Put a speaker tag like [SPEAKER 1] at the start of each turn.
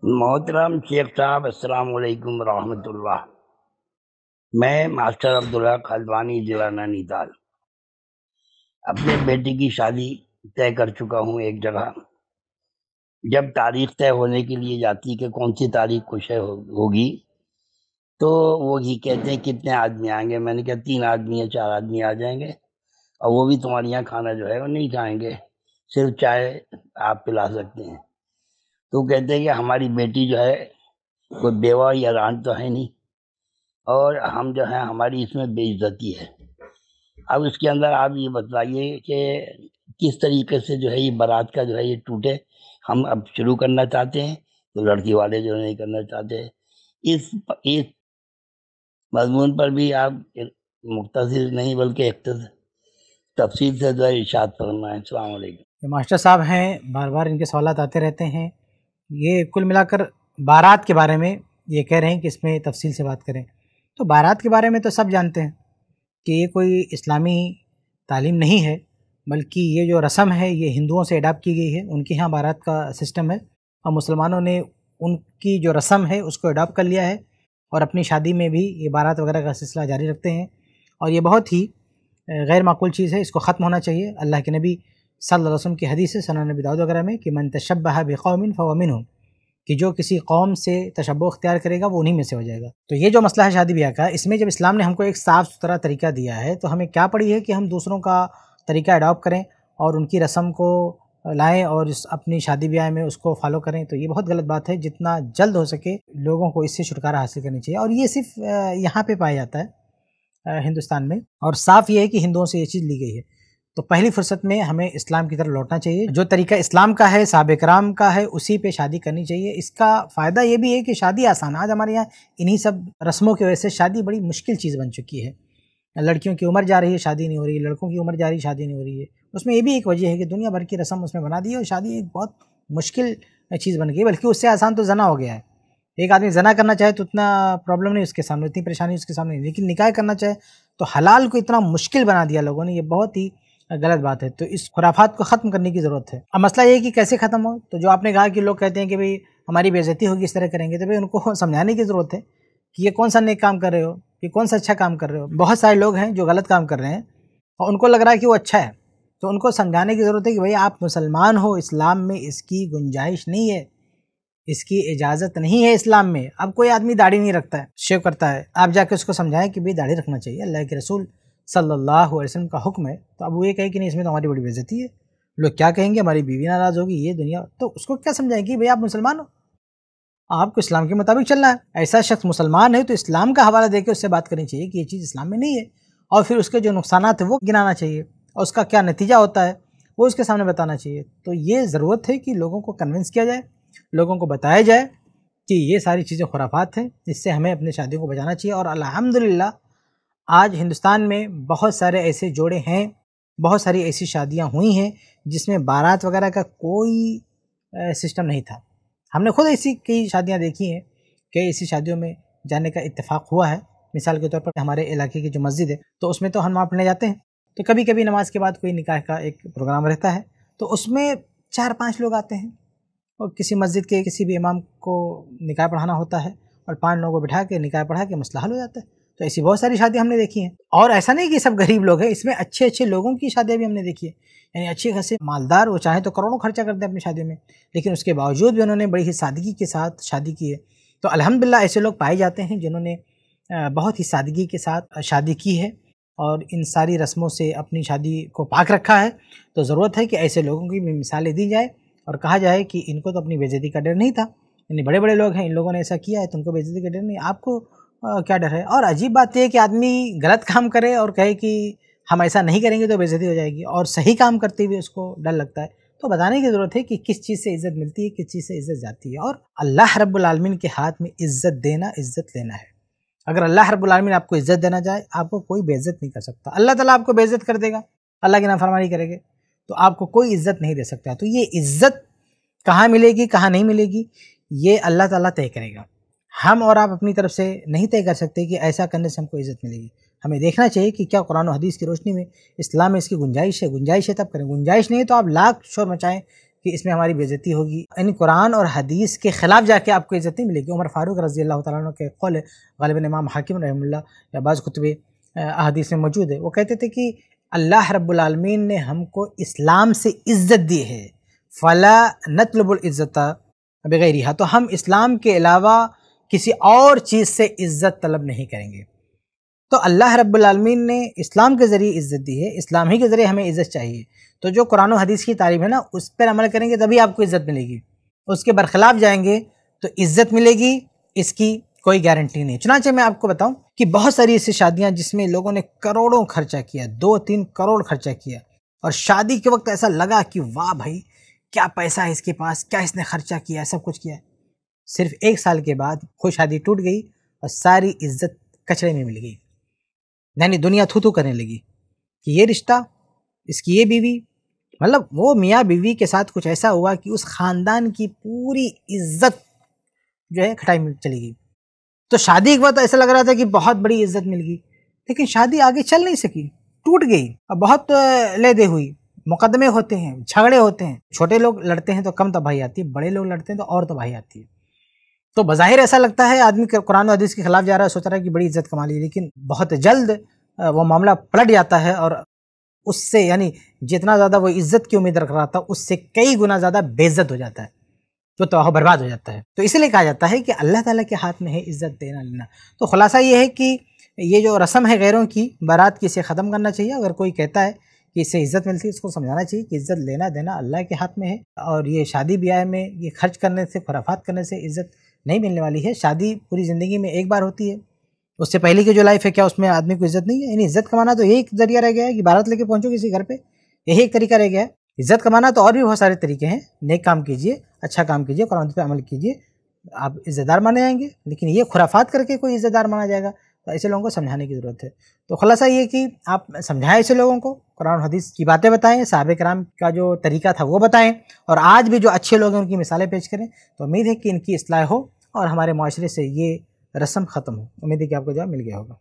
[SPEAKER 1] محترم شیخ صاحب السلام علیکم ورحمۃ اللہ۔ میں ماسٹر عبدالحق الوانی ضلع نینی تال اپنے بیٹی کی شادی طے کر چکا ہوں ایک جگہ۔ جب تاریخ طے ہونے کے لیے جاتی کہ کون سی تاریخ کو ہوگی تو وہ یہ کہتے ہیں کتنے آدمی آئیں گے۔ میں نے کہا 3 آدمی یا 4 آدمی آ جائیں گے، اور وہ بھی تمہارے یہاں کھانا جو ہے وہ نہیں کھائیں گے، صرف چائے آپ پلا سکتے ہیں۔ تو کہتے ہیں کہ ہماری بیٹی جو ہے کوئی بیوہ یا ران تو ہے نہیں، اور ہم جو ہیں ہماری اس میں بے عزتی ہے۔ اب اس کے اندر آپ یہ بتائیے کہ کس طریقے سے جو ہے یہ بارات کا جو ہے یہ ٹوٹے۔ ہم اب شروع کرنا چاہتے ہیں تو لڑکی والے جو نہیں کرنا چاہتے۔ اس مضمون پر بھی آپ مختصر نہیں بلکہ تفصیل سے جو ہے ارشاد فرمائیں۔ السلام علیکم۔
[SPEAKER 2] ماسٹر صاحب ہیں، بار بار ان کے سوالات آتے رہتے ہیں۔ یہ کل ملا کر بارات کے بارے میں یہ کہہ رہے ہیں کہ اس میں تفصیل سے بات کریں۔ تو بارات کے بارے میں تو سب جانتے ہیں کہ یہ کوئی اسلامی تعلیم نہیں ہے، بلکہ یہ جو رسم ہے یہ ہندوؤں سے اڈاپٹ کی گئی ہے۔ ان کے ہاں بارات کا سسٹم ہے، اور مسلمانوں نے ان کی جو رسم ہے اس کو اڈاپٹ کر لیا ہے، اور اپنی شادی میں بھی یہ بارات وغیرہ کا سلسلہ جاری رکھتے ہیں، اور یہ بہت ہی غیر معقول چیز ہے۔ اس کو ختم ہونا چاہیے۔ اللہ کے نبی صلی اللہ علیہ وسلم کی حدیث ہے سنن نبی داؤد وغیرہ میں کہ من تشبہ بقوم فہو منہم، کہ جو کسی قوم سے تشبہ اختیار کرے گا وہ انہی میں سے ہو جائے گا۔ تو یہ جو مسئلہ ہے شادی بیاہ کا، اس میں جب اسلام نے ہم کو ایک صاف ستھرا طریقہ دیا ہے تو ہمیں کیا پڑی ہے کہ ہم دوسروں کا طریقہ اڈاپٹ کریں اور ان کی رسم کو لائیں اور اپنی شادی بیاہ میں اس کو فالو کریں۔ تو یہ بہت غلط بات ہے۔ جتنا جلد ہو سکے لوگوں کو اس سے چھٹکارا حاصل کرنی چاہیے، اور یہ صرف یہاں پہ پایا جاتا ہے ہندوستان میں، اور صاف یہ ہے کہ ہندوؤں سے یہ چیز لی گئی ہے۔ تو پہلی فرصت میں ہمیں اسلام کی طرف لوٹنا چاہیے۔ جو طریقہ اسلام کا ہے، صحابہ کرام کا ہے، اسی پہ شادی کرنی چاہیے۔ اس کا فائدہ یہ بھی ہے کہ شادی آسان، آج ہمارے یہاں انہی سب رسموں کی وجہ سے شادی بڑی مشکل چیز بن چکی ہے۔ لڑکیوں کی عمر جا رہی ہے، شادی نہیں ہو رہی ہے، لڑکوں کی عمر جا رہی ہے، شادی نہیں ہو رہی ہے۔ اس میں یہ بھی ایک وجہ ہے کہ دنیا بھر کی رسم اس میں بنا دی ہے، اور شادی ایک بہت مشکل چیز بن گئی ہے، بلکہ اس سے آسان تو زنا ہو گیا ہے۔ ایک آدمی زنا کرنا چاہے تو اتنا پرابلم نہیں اس کے سامنے، اتنی پریشانی اس کے سامنے نہیں، لیکن نکاح کرنا چاہے تو حلال کو اتنا مشکل بنا دیا لوگوں نے۔ یہ بہت ہی غلط بات ہے۔ تو اس خرافات کو ختم کرنے کی ضرورت ہے۔ اب مسئلہ یہ ہے کہ کیسے ختم ہو۔ تو جو آپ نے کہا کہ لوگ کہتے ہیں کہ بھئی ہماری بے عزتی ہوگی اس طرح کریں گے، تو بھئی ان کو سمجھانے کی ضرورت ہے کہ یہ کون سا نیک کام کر رہے ہو، یہ کون سا اچھا کام کر رہے ہو۔ بہت سارے لوگ ہیں جو غلط کام کر رہے ہیں اور ان کو لگ رہا ہے کہ وہ اچھا ہے، تو ان کو سمجھانے کی ضرورت ہے کہ بھئی آپ مسلمان ہو، اسلام میں اس کی گنجائش نہیں ہے، اس کی اجازت نہیں ہے اسلام میں۔ اب کوئی آدمی داڑھی نہیں رکھتا ہے، شیو کرتا ہے، آپ جا کے اس کو سمجھائیں کہ بھئی داڑھی رکھنا چاہیے، اللہ کے رسول صلی اللہ علیہ وسلم کا حکم ہے۔ تو اب وہ یہ کہے کہ نہیں اس میں تو ہماری بڑی بے عزتی ہے، لوگ کیا کہیں گے، ہماری بیوی ناراض ہوگی، یہ دنیا، تو اس کو کیا سمجھائیں گے بھئی آپ مسلمان ہو، آپ کو اسلام کے مطابق چلنا ہے۔ ایسا شخص مسلمان ہے تو اسلام کا حوالہ دے کے اس سے بات کرنی چاہیے کہ یہ چیز اسلام میں نہیں ہے، اور پھر اس کے جو نقصانات ہیں وہ گنانا چاہیے، اور اس کا کیا نتیجہ ہوتا ہے وہ اس کے سامنے بتانا چاہیے۔ تو یہ ضرورت ہے کہ لوگوں کو کنونس کیا جائے، لوگوں کو بتایا جائے کہ یہ ساری چیزیں خرافات ہیں، اس سے ہمیں اپنی شادیوں کو بچانا چاہیے۔ اور الحمدللہ آج ہندوستان میں بہت سارے ایسے جوڑے ہیں، بہت ساری ایسی شادیاں ہوئی ہیں جس میں بارات وغیرہ کا کوئی سسٹم نہیں تھا۔ ہم نے خود ایسی کئی شادیاں دیکھی ہیں کہ ایسی شادیوں میں جانے کا اتفاق ہوا ہے۔ مثال کے طور پر ہمارے علاقے کی جو مسجد ہے تو اس میں تو ہم نماز پڑھنے جاتے ہیں، تو کبھی کبھی نماز کے بعد کوئی نکاح کا ایک پروگرام رہتا ہے، تو اس میں 4-5 لوگ آتے ہیں، اور کسی مسجد کے کسی بھی امام کو نکاح پڑھانا ہوتا ہے، اور 5 لوگوں کو بٹھا کے نکاح پڑھا کے مسئلہ حل ہو جاتا ہے۔ تو ایسی بہت ساری شادیاں ہم نے دیکھی ہیں، اور ایسا نہیں کہ سب غریب لوگ ہیں، اس میں اچھے اچھے لوگوں کی شادیاں بھی ہم نے دیکھی ہیں، یعنی اچھے خاصے مالدار، وہ چاہیں تو کروڑوں خرچہ کرتے ہیں اپنی شادیوں میں، لیکن اس کے باوجود بھی انہوں نے بڑی ہی سادگی کے ساتھ شادی کی ہے۔ تو الحمدللہ ایسے لوگ پائے جاتے ہیں جنہوں نے بہت ہی سادگی کے ساتھ شادی کی ہے اور ان ساری رسموں سے اپنی شادی کو پاک رکھا ہے۔ تو ضرورت ہے کہ ایسے لوگوں کی بھی مثالیں دی جائے اور کہا جائے کہ ان کو تو اپنی بے عزتی کا ڈر نہیں تھا، یعنی بڑے بڑے لوگ ہیں، ان لوگوں نے ایسا کیا ہے تو ان کو بے عزتی کا ڈر نہیں، آپ کو کیا ڈر ہے؟ اور عجیب بات یہ ہے کہ آدمی غلط کام کرے اور کہے کہ ہم ایسا نہیں کریں گے تو بے عزتی ہو جائے گی، اور صحیح کام کرتے ہوئے اس کو ڈر لگتا ہے۔ تو بتانے کی ضرورت ہے کہ کس چیز سے عزت ملتی ہے، کس چیز سے عزت جاتی ہے، اور اللہ رب العالمین کے ہاتھ میں عزت دینا، عزت لینا ہے۔ اگر اللہ رب العالمین آپ کو عزت دینا چاہے، آپ کو کوئی بے عزت نہیں کر سکتا۔ اللہ تعالیٰ آپ کو بے عزت کر دے گا، اللہ کی نافرمانی کرے گے تو آپ کو کوئی عزت نہیں دے سکتا۔ تو یہ عزت کہاں ملے گی، کہاں نہیں ملے گی، یہ اللہ تعالیٰ طے کرے گا۔ ہم اور آپ اپنی طرف سے نہیں طے کر سکتے کہ ایسا کرنے سے ہم کو عزت ملے گی۔ ہمیں دیکھنا چاہیے کہ کیا قرآن و حدیث کی روشنی میں اسلام میں اس کی گنجائش ہے۔ گنجائش ہے تب کریں، گنجائش نہیں ہے تو آپ لاکھ شور مچائیں کہ اس میں ہماری بے عزتی ہوگی، یعنی قرآن اور حدیث کے خلاف جا کے آپ کو عزت نہیں ملے گی۔ عمر فاروق رضی اللہ تعالیٰ عنہ کے قول ہے، غالباً امام حاکم رحمہ اللہ یا بعض کتب احادیث میں موجود ہے، وہ کہتے تھے کہ اللہ رب العالمین نے ہم کو اسلام سے عزت دی ہے، فلا نطلب العزت بغیرہا، تو ہم اسلام کے علاوہ کسی اور چیز سے عزت طلب نہیں کریں گے۔ تو اللہ رب العالمین نے اسلام کے ذریعے عزت دی ہے، اسلام ہی کے ذریعے ہمیں عزت چاہیے، تو جو قرآن و حدیث کی تعلیم ہے نا اس پر عمل کریں گے تبھی آپ کو عزت ملے گی، اس کے برخلاف جائیں گے تو عزت ملے گی اس کی کوئی گارنٹی نہیں۔ چنانچہ میں آپ کو بتاؤں کہ بہت ساری ایسی شادیاں جس میں لوگوں نے کروڑوں خرچہ کیا، 2-3 کروڑ خرچہ کیا، اور شادی کے وقت ایسا لگا کہ واہ بھائی کیا پیسہ ہے اس کے پاس، کیا اس نے خرچہ کیا، سب کچھ کیا، صرف 1 سال کے بعد وہ شادی ٹوٹ گئی اور ساری عزت کچرے میں مل گئی، یعنی دنیا تھو تھو کرنے لگی کہ یہ رشتہ، اس کی یہ بیوی، مطلب وہ میاں بیوی کے ساتھ کچھ ایسا ہوا کہ اس خاندان کی پوری عزت جو ہے کھٹائی میں چلی گئی۔ تو شادی کے وقت ایسا لگ رہا تھا کہ بہت بڑی عزت مل گئی، لیکن شادی آگے چل نہیں سکی، ٹوٹ گئی، اور بہت لے دے ہوئی، مقدمے ہوتے ہیں، جھگڑے ہوتے ہیں، چھوٹے لوگ لڑتے ہیں تو کم تباہی آتی ہے، بڑے لوگ لڑتے ہیں تو اور تباہی آتی ہے۔ تو بظاہر ایسا لگتا ہے آدمی قرآن و حدیث کے خلاف جا رہا ہے، سوچ رہا ہے کہ بڑی عزت کما لی، لیکن بہت جلد وہ معاملہ پلٹ جاتا ہے، اور اس سے یعنی جتنا زیادہ وہ عزت کی امید رکھ رہا تھا اس سے کئی گنا زیادہ بے عزت ہو جاتا ہے، تو تباہ و برباد ہو جاتا ہے۔ تو اسی لیے کہا جاتا ہے کہ اللہ تعالیٰ کے ہاتھ میں ہے عزت دینا لینا۔ تو خلاصہ یہ ہے کہ یہ جو رسم ہے غیروں کی، بارات کی، اسے ختم کرنا چاہیے۔ اگر کوئی کہتا ہے کہ اس سے عزت ملتی ہے، اس کو سمجھانا چاہیے کہ عزت لینا دینا اللہ کے ہاتھ میں ہے، اور یہ شادی بیاہ میں یہ خرچ کرنے سے، خرافات کرنے سے عزت نہیں ملنے والی ہے۔ شادی پوری زندگی میں ایک بار ہوتی ہے، اس سے پہلے کی جو لائف ہے کیا اس میں آدمی کو عزت نہیں ہے؟ یعنی عزت کمانا تو یہی ایک ذریعہ رہ گیا ہے کہ بارات لے کے پہنچو کسی گھر پہ، یہی ایک طریقہ رہ گیا ہے۔ عزت کمانا تو اور بھی بہت سارے طریقے ہیں، نیک کام کیجئے، اچھا کام کیجئے، قرآن پہ عمل کیجئے، آپ عزت دار مانے جائیں گے، لیکن یہ خرافات کر کے کوئی عزت دار مانا جائے گا؟ تو ایسے لوگوں کو سمجھانے کی ضرورت ہے۔ تو خلاصہ یہ کہ آپ سمجھائیں ایسے لوگوں کو، قرآن حدیث کی باتیں بتائیں، صحابہ کرام کا جو طریقہ تھا وہ بتائیں، اور آج بھی جو اچھے لوگ ہیں ان کی مثالیں پیش کریں، تو امید ہے کہ ان کی اصلاح ہو اور ہمارے معاشرے سے یہ رسم ختم ہو۔ امید ہے کہ آپ کو جواب مل گیا ہوگا۔